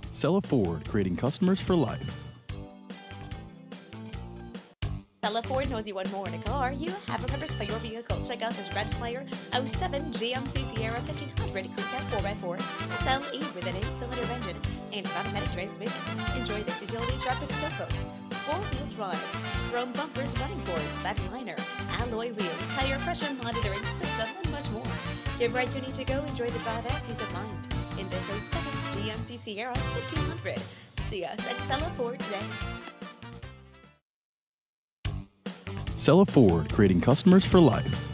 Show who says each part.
Speaker 1: Cella Ford, creating customers for life.
Speaker 2: Cella Ford knows you want more in a car. You have a purpose for your vehicle. Check out this red flyer 07 GMC Sierra 1500 Crew Cab 4x4 SLE with an 8-cylinder engine and an automatic transmission. Enjoy this utility truck with tow coach, 4-wheel drive, chrome bumpers, running boards, back liner, alloy wheels, tire pressure monitoring system, and much more. Get right you need to go. Enjoy the drive and peace of mind in this 07 GMC Sierra 1500. See us at Cella Ford today.
Speaker 1: Cella Ford, creating customers for life.